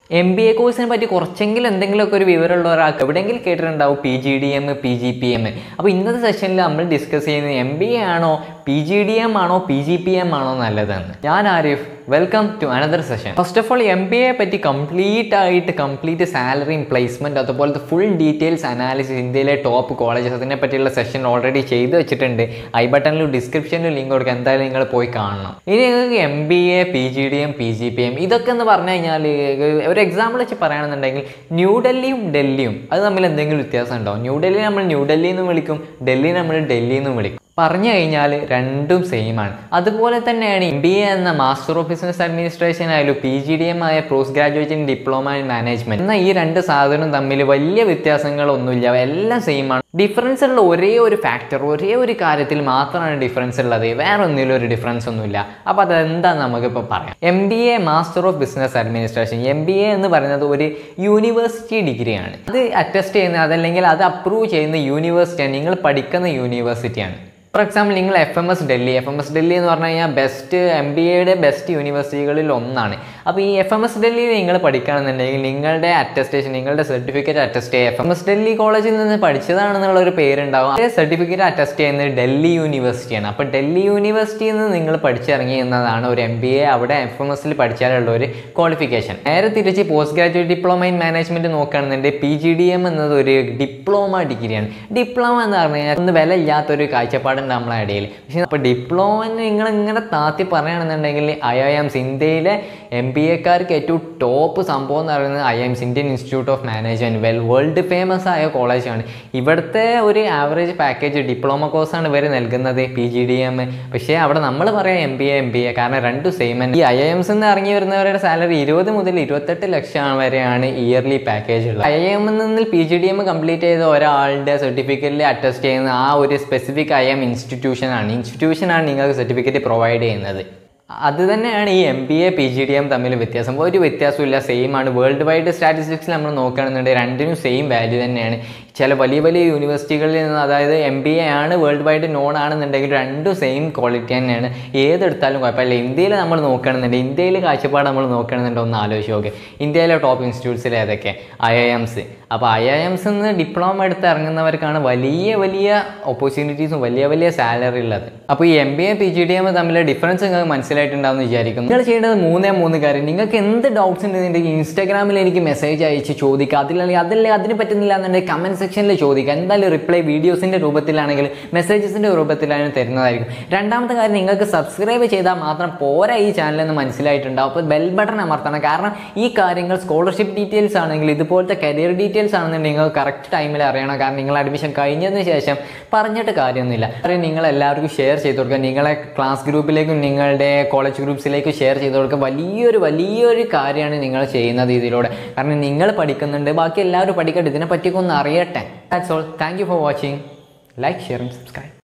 MBA കോഴ്സിനെ പറ്റി കുറച്ചെങ്കിലും എന്തെങ്കിലുമൊക്കെ ഒരു വിവരമുള്ള ഒരാൾക്ക് എവിടെയെങ്കിലും കേട്ടിട്ടുണ്ടാവും Pgdm, Pgpm. അപ്പോൾ ഇന്നത്തെ സെഷനിൽ നമ്മൾ ഡിസ്കസ് ചെയ്യുന്നത് MBA ആണോ Pgdm ആണോ Pgpm ആണോ നല്ലതെന്ന്. ഞാൻ Arif, welcome to another session. First of all MBA പറ്റി കംപ്ലീറ്റ് സാലറിയും പ്ലേസ്മെൻറ്റ് അതുപോലത്തെ ഫുൾ ഡീറ്റെയിൽസ് അനാലിസിസ് ഇന്ത്യയിലെ ടോപ്പ് കോളേജസ് അതിനെ പറ്റിയുള്ള സെഷൻ ഓൾറെഡി ചെയ്ത് വെച്ചിട്ടുണ്ട്. ഐ ബട്ടണിലും ഡിസ്ക്രിപ്ഷനിലും ലിങ്ക് കൊടുക്കുക, എന്തായാലും നിങ്ങൾ പോയി കാണണം. ഇനി നിങ്ങൾക്ക് MBA, Pgdm, Pgpm ഇതൊക്കെ എന്ന് പറഞ്ഞു കഴിഞ്ഞാൽ ഒരു എക്സാമ്പിൾ വെച്ച് പറയുകയാണെന്നുണ്ടെങ്കിൽ ന്യൂഡൽഹിയും ഡൽഹിയും അത് തമ്മിൽ എന്തെങ്കിലും വ്യത്യാസം ഉണ്ടോ? ന്യൂഡൽഹി നമ്മൾ ന്യൂഡൽഹി എന്ന് വിളിക്കും, ഡൽഹി നമ്മൾ ഡൽഹി എന്ന് വിളിക്കും. പറഞ്ഞു കഴിഞ്ഞാൽ രണ്ടും സെയിം ആണ്. അതുപോലെ തന്നെയാണ് MBA എന്ന മാസ്റ്റർ ഓഫ് ബിസിനസ് അഡ്മിനിസ്ട്രേഷൻ ആയാലും Pgdm ആയ post graduate in diploma in management എന്നാൽ ഈ രണ്ട് സാധനവും തമ്മിൽ വലിയ വ്യത്യാസങ്ങളൊന്നുമില്ല, എല്ലാം സെയിം ആണ്. ഡിഫറൻസ് ഉള്ള ഒരേ ഒരു ഫാക്ടർ, ഒരേ ഒരു കാര്യത്തിൽ മാത്രമാണ് ഡിഫറൻസ് ഉള്ളത്, വേറെ ഒന്നിലും ഒരു ഡിഫറൻസ് ഒന്നുമില്ല. അപ്പോൾ അതെന്താണെന്ന് നമുക്കിപ്പോൾ പറയാം. MBA master of business administration, MBA എന്ന് പറയുന്നത് ഒരു യൂണിവേഴ്സിറ്റി ഡിഗ്രിയാണ്. അത് അറ്റസ്റ്റ് ചെയ്യുന്ന അതല്ലെങ്കിൽ അത് അപ്രൂവ് ചെയ്യുന്ന യൂണിവേഴ്സിറ്റിയാണ്, നിങ്ങൾ പഠിക്കുന്ന യൂണിവേഴ്സിറ്റിയാണ്. ഫോർ എക്സാമ്പിൾ നിങ്ങൾ FMS ഡൽഹി എന്ന് പറഞ്ഞു കഴിഞ്ഞാൽ ബെസ്റ്റ് MBAയുടെ ബെസ്റ്റ് യൂണിവേഴ്സിറ്റികളിൽ ഒന്നാണ്. അപ്പോൾ ഈ FMS ഡൽഹിയിൽ നിങ്ങൾ പഠിക്കുകയാണെന്നുണ്ടെങ്കിൽ നിങ്ങളുടെ അറ്റസ്റ്റേഷൻ, നിങ്ങളുടെ സർട്ടിഫിക്കറ്റ് അറ്റസ്റ്റ് ചെയ്യുക FMS ഡൽഹി കോളേജിൽ നിന്ന് പഠിച്ചതാണെന്നുള്ളൊരു പേരുണ്ടാവും. അതേ സർട്ടിഫിക്കറ്റ് അറ്റസ്റ്റ് ചെയ്യുന്നത് ഡൽഹി യൂണിവേഴ്സിറ്റിയാണ്. അപ്പോൾ ഡൽഹി യൂണിവേഴ്സിറ്റിയിൽ നിന്ന് നിങ്ങൾ പഠിച്ചിറങ്ങി എന്നതാണ് ഒരു MBA അവിടെ FMSൽ പഠിച്ചാലുള്ള ഒരു ക്വാളിഫിക്കേഷൻ. നേരെ തിരിച്ച് post graduate diploma in management നോക്കുകയാണെന്നുണ്ടെങ്കിൽ Pgdm എന്നത് ഒരു ഡിപ്ലോമ ഡിഗ്രിയാണ്. ഡിപ്ലോമ എന്ന് പറഞ്ഞു കഴിഞ്ഞാൽ ഒന്ന് വില ഇല്ലാത്തൊരു കാഴ്ചപ്പാട് നമ്മളെ ഇടയിൽ. പക്ഷേ അപ്പോൾ ഡിപ്ലോമ നിങ്ങൾ ഇങ്ങനെ താത്തി പറയുകയാണെന്നുണ്ടെങ്കിൽ IIMs ഇന്ത്യയിലെ MBAക്കാർക്ക് ഏറ്റവും ടോപ്പ് സംഭവം എന്ന് പറയുന്നത് IIMs Indian institute of management world famous ആയ കോളേജാണ്. ഇവിടുത്തെ ഒരു ആവറേജ് പാക്കേജ് ഡിപ്ലോമ കോഴ്സാണ് ഇവർ നൽകുന്നത് Pgdm. പക്ഷേ അവിടെ നമ്മൾ പറയാം MBA കാരണം രണ്ടും സെയിം ആണ്. ഈ IIMs നിന്ന് ഇറങ്ങി വരുന്നവരുടെ സാലറി 20 മുതൽ 28 ലക്ഷം വരെയാണ് ഇയർലി പാക്കേജ് ഉള്ളത്. IIM നിന്ന് Pgdm കംപ്ലീറ്റ് ചെയ്ത ഒരാളുടെ സർട്ടിഫിക്കറ്റിൽ അറ്റസ്റ്റ് ചെയ്യുന്ന ആ ഒരു സ്പെസിഫിക് IIM ഇൻസ്റ്റിറ്റ്യൂഷനാണ് നിങ്ങൾക്ക് സർട്ടിഫിക്കറ്റ് പ്രൊവൈഡ് ചെയ്യുന്നത്. അത് തന്നെയാണ് ഈ MBA Pgdm തമ്മിൽ വ്യത്യാസം. ഒരു വ്യത്യാസമില്ല, സെയിം ആണ്. വേൾഡ് വൈഡ് സ്റ്റാറ്റിസ്റ്റിക്സിൽ നമ്മൾ നോക്കുകയാണെന്നുണ്ടെങ്കിൽ രണ്ടിനും സെയിം വാല്യൂ തന്നെയാണ്. ചില വലിയ വലിയ യൂണിവേഴ്സിറ്റികളിൽ നിന്ന് അതായത് MBA ആണ് വേൾഡ് വൈഡ് നോൺ ആണെന്നുണ്ടെങ്കിൽ രണ്ടും സെയിം ക്വാളിറ്റി തന്നെയാണ്. ഏതെടുത്താലും കുഴപ്പമില്ല. ഇന്ത്യയിൽ നമ്മൾ നോക്കുകയാണെന്നുണ്ടെങ്കിൽ ഇന്ത്യയിലെ കാഴ്ചപ്പാട് നമ്മൾ നോക്കുകയാണെന്നുണ്ടെങ്കിൽ ഒന്ന് ആലോചിച്ച് നോക്ക്. ഇന്ത്യയിലെ ടോപ്പ് ഇൻസ്റ്റിറ്റ്യൂട്ട്സിൽ ഏതൊക്കെ? IIMs. അപ്പോൾ IIMs നിന്ന് ഡിപ്ലോമ എടുത്ത് ഇറങ്ങുന്നവർക്കാണ് വലിയ ഓപ്പർച്യൂണിറ്റീസും വലിയ സാലറി ഉള്ളത്. അപ്പോൾ ഈ MBA Pgdm തമ്മിലെ ഡിഫറൻസ് നിങ്ങൾക്ക് മനസ്സിലായിട്ടുണ്ടാവുമെന്ന് വിചാരിക്കുന്നു. നിങ്ങൾ ചെയ്യേണ്ടത് മൂന്നേ കാര്യം. നിങ്ങൾക്ക് എന്ത് ഡൗട്ട്സ് ഉണ്ടെന്നുണ്ടെങ്കിൽ ഇൻസ്റ്റാഗ്രാമിൽ എനിക്ക് മെസ്സേജ് അയച്ച് ചോദിക്കുക. അതല്ലേ അതിന് പറ്റുന്നില്ല എന്നുണ്ടെങ്കിൽ കമൻറ്റ് സെക്ഷനിൽ ചോദിക്കുക. എന്തായാലും റിപ്ലൈ വീഡിയോസിൻ്റെ രൂപത്തിലാണെങ്കിൽ മെസ്സേജസിൻ്റെ രൂപത്തിലാണ് തരുന്നതായിരിക്കും. രണ്ടാമത്തെ കാര്യം, നിങ്ങൾക്ക് സബ്സ്ക്രൈബ് ചെയ്താൽ മാത്രം പോരാ ഈ ചാനലെന്ന് മനസ്സിലായിട്ടുണ്ടാവും. അപ്പോൾ ബെൽ ബട്ടൺ അമർത്തണം. കാരണം ഈ കാര്യങ്ങൾ സ്കോളർഷിപ്പ് ഡീറ്റെയിൽസ് ആണെങ്കിൽ ഇതുപോലത്തെ കരിയർ ഡീറ്റെയിൽസ് ആണെന്നുണ്ടെങ്കിൽ നിങ്ങൾക്ക് കറക്റ്റ് ടൈമിൽ അറിയണം. കാരണം നിങ്ങൾ അഡ്മിഷൻ കഴിഞ്ഞതിന് ശേഷം പറഞ്ഞിട്ട് കാര്യമൊന്നുമില്ല. നിങ്ങൾ എല്ലാവർക്കും ഷെയർ ചെയ്ത് കൊടുക്കുക. നിങ്ങളെ ക്ലാസ് ഗ്രൂപ്പിലേക്കും നിങ്ങളുടെ കോളേജ് ഗ്രൂപ്പ്സിലേക്കും ഷെയർ ചെയ്ത് കൊടുക്കുക. വലിയൊരു കാര്യമാണ് നിങ്ങൾ ചെയ്യുന്നത് ഇതിലൂടെ. കാരണം നിങ്ങൾ പഠിക്കുന്നുണ്ട്, ബാക്കി എല്ലാവരും പഠിക്കട്ടെ, ഇതിനെ പറ്റിയൊക്കെ ഒന്ന് അറിയട്ടെ. That's all. Thank you for watching. Like, share and subscribe.